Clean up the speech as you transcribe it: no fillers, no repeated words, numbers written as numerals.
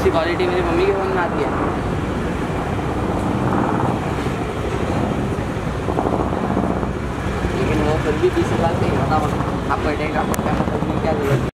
अच्छी क्वालिटी मेरी मम्मी के फ़ोन में आती है। लेकिन वो फिर भी 20,000 से ही होता, आपको क्या जरूरत है।